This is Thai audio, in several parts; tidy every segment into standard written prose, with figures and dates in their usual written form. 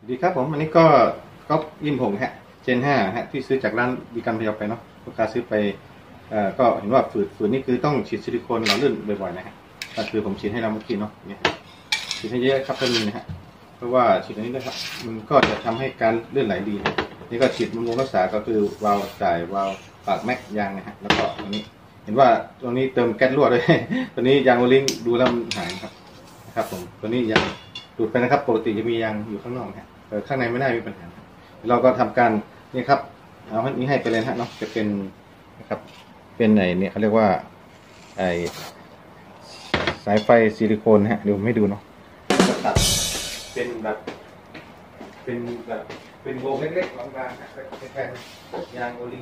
ดีครับผมอันนี้ก็ก๊อปยิมผงฮะเจน5ฮะที่ซื้อจากร้านดีกันพยาไปเนาะลูกค้าซื้อไปก็เห็นว่าฝืนนี่คือต้องฉีดซิลิโคนหล่อลื่นบ่อยๆนะฮะก็คือผมฉีดให้เราเมื่อกี้เนาะเนี่ยฉีดให้เยอะครับก็มีนะฮะเพราะว่าฉีดอันนี้นะครับมันก็จะทำให้การลื่นไหลดีนะนี่ก็ฉีดบำรุงรักษาก็คือวาล์วจ่ายวาล์วปากแม็กยางนะฮะแล้วก็ตัวนี้เห็นว่าตัวนี้เติมแก๊สรั่วด้วยตัวนี้ยางโอลิงดูแล้วหายครับผมตัวนี้ยางดูดไปนะครับปกติจะมียางอยู่ข้างนอกนะแต่ข้างในไม่ได้มีปัญหาเราก็ทำการนี่ครับเอาอันนี้ให้ไปเลยนะเนาะจะเป็นนะครับเป็นไอเนี่ยเขาเรียกว่าไอสายไฟซิลิโคนฮะเดี๋ยวผมให้ดูเนาะจะตัดเป็นแบบเป็นวงเล็กๆบางๆนะแค่ยางโอลิง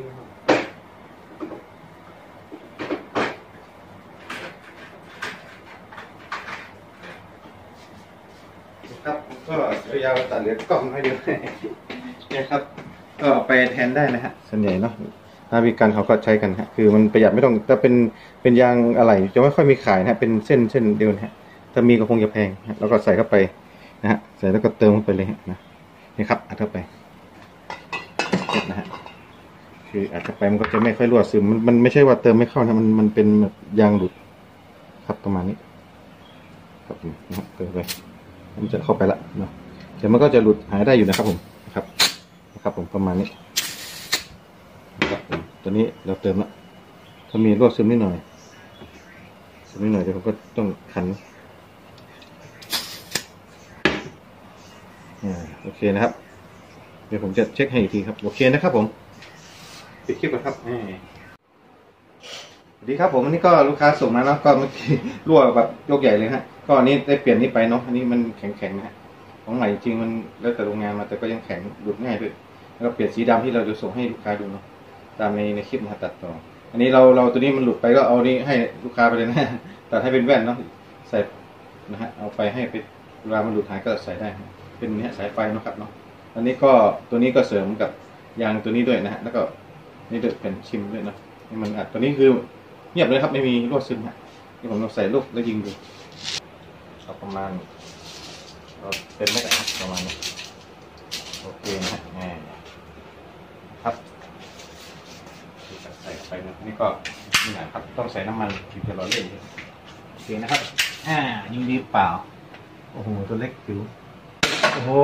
ครับก็ยาวตัดเหลือกล้องให้เดียวเนี่ยครับก็ไปแทนได้นะฮะส่วนใหญ่เนาะนาวิกันเขาก็ใช้กันฮะคือมันประหยัดไม่ต้องแต่เป็นยางอะไรจะไม่ค่อยมีขายนะเป็นเส้นเดียวนะฮะถ้ามีก็คงจะแพงนะแล้วก็ใส่เข้าไปนะฮะใส่แล้วก็เติมเข้าไปเลยนะนี่ครับอัดเข้าไปนะฮะคืออัดเข้าไปมันก็จะไม่ค่อยรั่วซึมมันไม่ใช่ว่าเติมไม่เข้านะมันเป็นแบบยางหลุดครับประมาณนี้ครับนะเติมไปมันจะเข้าไปละเนาะเดี๋ยวมันก็จะหลุดหายได้อยู่นะครับผมนะครับผมประมาณนี้ครับผมตัวนี้เราเติมละถ้ามีรั่วซึมนิดหน่อยเดี๋ยวผมก็ต้องขันโอเคนะครับเดี๋ยวผมจะเช็คให้อีกทีครับโอเคนะครับผมปิดคลิปก่อนครับสวัสดีครับผมอันนี้ก็ลูกค้าส่งมาแล้วก็เมื่อกี้รั่วแบบยกใหญ่เลยฮะก็อันนี้ได้เปลี่ยนนี่ไปเนาะอันนี้มันแข็งนะฮะของใหม่จริงมันแล้วแต่โรงงานมาแต่ก็ยังแข็งหลุดง่ายด้วยแล้วก็เปลี่ยนสีดำที่เราจะส่งให้ลูกค้าดูเนาะตามในคลิปมาตัดต่ออันนี้เราตัวนี้มันหลุดไปก็เอานี้ให้ลูกค้าไปเลยนะตัดให้เป็นแว่นเนาะใส่นะฮะเอาไปให้ไปเวลามันหลุดหายก็ใส่ได้เป็นเนี้ยสายไฟนะครับเนาะอันนี้ก็ตัวนี้ก็เสริมกับยางตัวนี้ด้วยนะฮะแล้วก็นี่ด้วยเป็นชิมด้วยเนาะนี่มันอัดตัวนี้คือเงียบเลยครับไม่มีรั่วซึมฮะนี่ผมลองใส่ลูกแล้วยิงดูเอาประมาณเป็นไม่ได้ประมาณนี้โอเคนะฮะครับใส่ไปนะนี่ก็นี่นะครับต้องใส่น้ำมันถึงจะร้อนเล่นโอเคนะครับยิงดีเปล่าโอ้โหตัวเล็กจิ๋วโอ้โห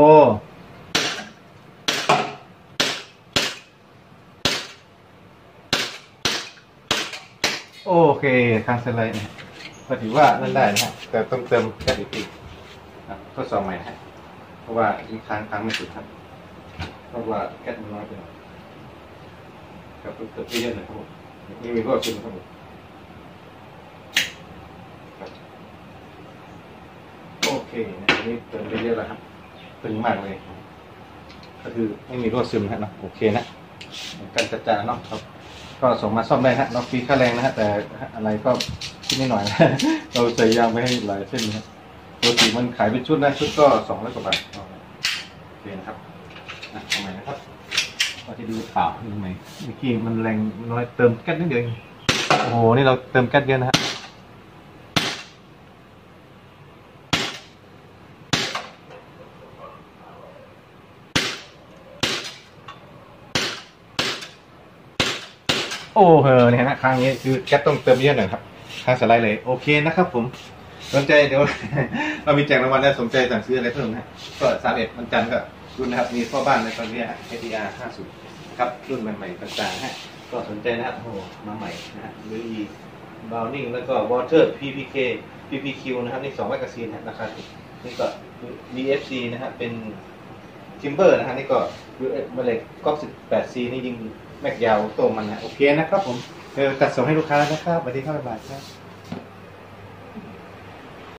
โอเคคางสไลด์นะก็ถือว่านั่นได้นะฮะแต่ต้องเติมแก๊สอีกทีทดสอบใหม่ฮะเพราะว่าอีกครั้งไม่สุดครับเพราะว่าแก๊สมันน้อยไปหน่อยครับเติมเยอะหน่อยครับผมนี่มีรั่วซึมครับผมโอเคนะอันนี้เติมไปเยอะแล้วครับตึงมากเลยก็คือไม่มีรั่วซึมนะโอเคนะการจัดจานเนาะครับก็ส่งมาซ่อมได้ฮะเราฟรีค่าแรงนะฮะแต่อะไรก็คิดนิดหน่อยเราใส่ยางไปให้หลายเส้นนะปกติมันขายเป็นชุดนะชุดก็200 กว่าบาทโอเคนะครับทำไมนะครับก็จะดูเปล่าดูไหมเมื่อกี้มันแรงน้อยเติมแก๊สนิดเดียวโอ้โหนี่เราเติมแก๊สเยอะนะฮะโอ้โหเนี่ยนะครั้งนี้คือแก๊สต้องเติมเยอะหน่อยครับค่าสไลด์เลยโอเคนะครับผมสนใจเดี๋ยวเรามีแจกรางวัลแล้วสนใจสั่งซื้ออะไรเพิ่มนะก็31วันจันทร์ก็รุ่นนะครับมีพ่อบ้านในตอนนี้ฮะ KTR 50ครับรุ่นใหม่ๆต่างๆฮะก็สนใจนะครับโอ้มาใหม่นะฮะหรือ Browning แล้วก็ Water PPQ นะครับนี่2 แมกกาซีนนะครับนี่ก็ VFC นะครับเป็น Timber นะครับนี่ก็เล็กก๊อก 18C นี่ยิงแม็กยาวโตมันนะโอเคนะครับผมตัดส่งให้ลูกค้านะครับสวัสดีครับบ๊ายบายครับ